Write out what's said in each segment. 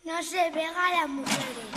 No se pega a las mujeres.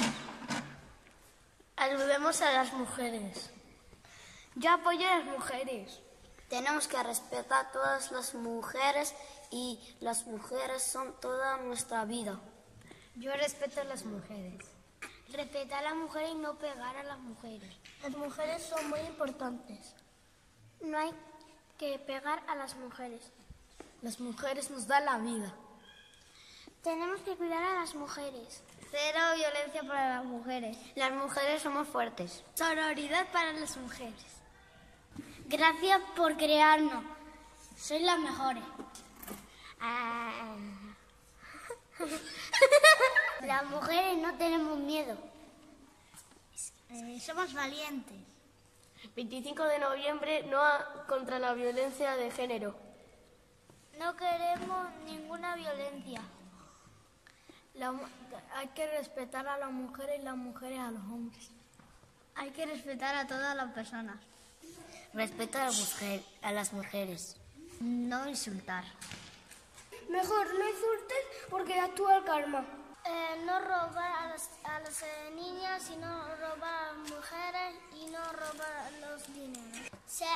Ayudemos a las mujeres. Yo apoyo a las mujeres. Tenemos que respetar a todas las mujeres y las mujeres son toda nuestra vida. Yo respeto a las mujeres. Respetar a las mujeres y no pegar a las mujeres. Las mujeres son muy importantes. No hay que pegar a las mujeres. Las mujeres nos dan la vida. Tenemos que cuidar a las mujeres. Cero violencia para las mujeres. Las mujeres somos fuertes. Sororidad para las mujeres. Gracias por crearnos. Sois las mejores. Las mujeres no tenemos miedo. Somos valientes. 25 de noviembre, no contra la violencia de género. No queremos ninguna violencia. Hay que respetar a las mujeres y las mujeres a los hombres. Hay que respetar a todas las personas. Respeto a las mujeres. No insultar. Mejor no insultes porque actúa el karma. No robar a las niñas y no robar a las mujeres y no robar los dineros.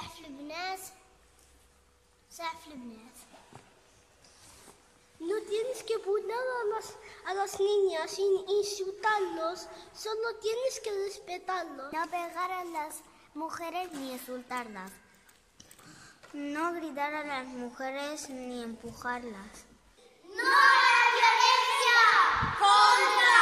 No tienes que burlar a las niñas sin insultarlos, solo tienes que respetarlos. No pegar a las mujeres ni insultarlas. No gritar a las mujeres ni empujarlas. ¡No a la violencia! ¡Contra